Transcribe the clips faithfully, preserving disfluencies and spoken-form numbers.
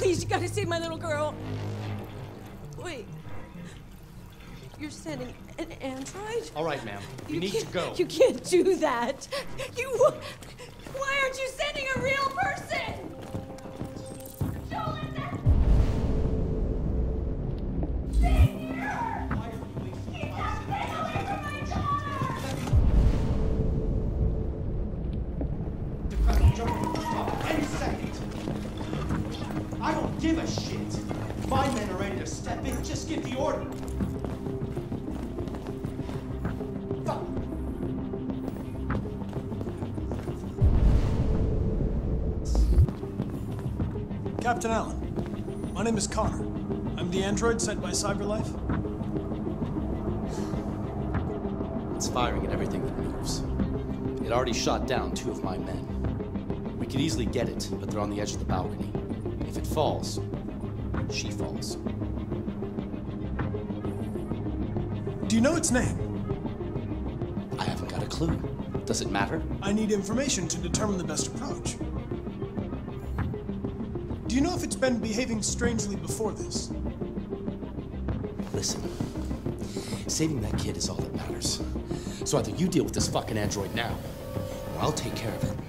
Please, you gotta save my little girl. Wait. You're sending an android? All right, ma'am. We You need to can't- go. You can't do that. You... Why aren't you sending a real person? Joel, that... Stay here! Keep that thing away from my daughter! Any second. I don't give a shit. My men are ready to step in. Just give the order. Fuck. Captain Allen, my name is Connor. I'm the android sent by CyberLife. It's firing at everything that moves. It already shot down two of my men. We could easily get it, but they're on the edge of the balcony. If it falls, she falls. Do you know its name? I haven't got a clue. Does it matter? I need information to determine the best approach. Do you know if it's been behaving strangely before this? Listen, saving that kid is all that matters. So either you deal with this fucking android now, or I'll take care of it.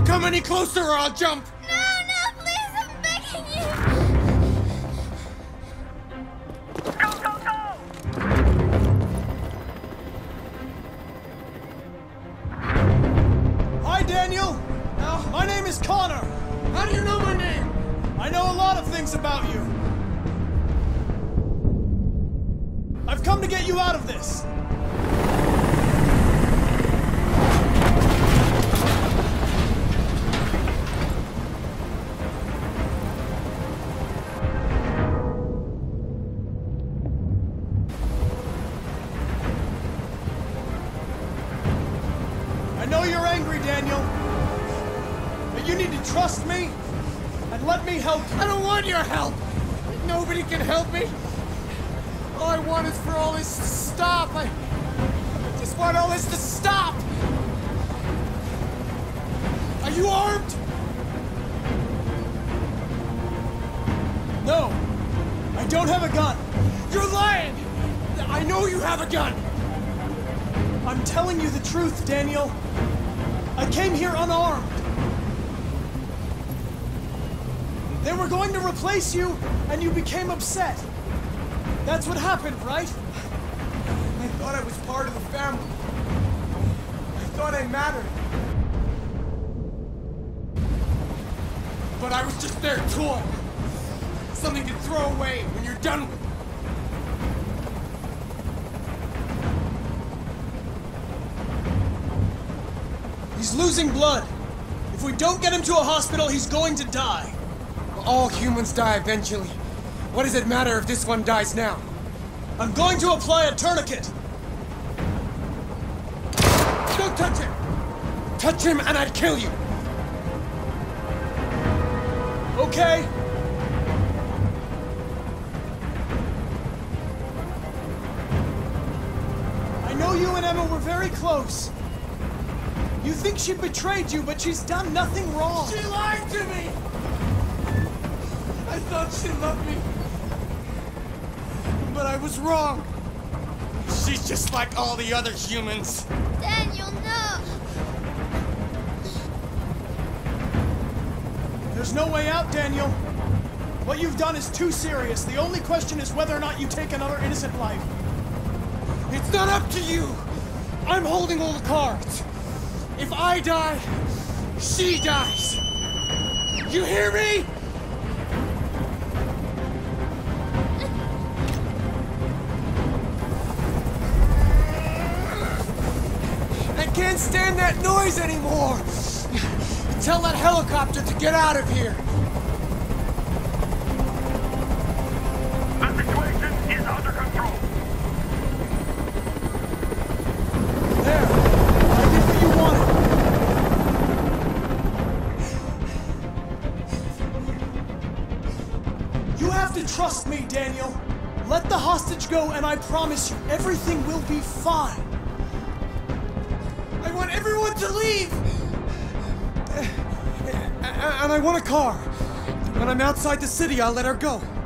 come any closer or I'll jump! No, no, please, I'm begging you! Go, go, go! Hi, Daniel! Oh, My name is Connor! how do you know my name? I know a lot of things about you. I've come to get you out of this. I know you're angry, Daniel. But you need to trust me and let me help you. I don't want your help! Nobody can help me! All I want is for all this to stop! I just want all this to stop! Are you armed? No, I don't have a gun. You're lying! I know you have a gun! I'm telling you the truth, Daniel. I came here unarmed. They were going to replace you, and you became upset. That's what happened, right? I thought I was part of the family. I thought I mattered. But I was just their toy. Something to throw away when you're done with it. He's losing blood. If we don't get him to a hospital, he's going to die. All humans die eventually. What does it matter if this one dies now? I'm going to apply a tourniquet. Don't touch him! Touch him and I'd kill you! Okay. I know you and Emma were very close. You think she betrayed you, but she's done nothing wrong. She lied to me! I thought she loved me. But I was wrong. She's just like all the other humans. Daniel, no! There's no way out, Daniel. What you've done is too serious. The only question is whether or not you take another innocent life. It's not up to you! I'm holding all the cards. If I die, she dies. You hear me? I can't stand that noise anymore! Tell that helicopter to get out of here! The situation is under control. There. I did what you wanted. You have to trust me, Daniel. Let the hostage go, and I promise you, everything will be fine. I want everyone to leave! And I want a car. When I'm outside the city, I'll let her go.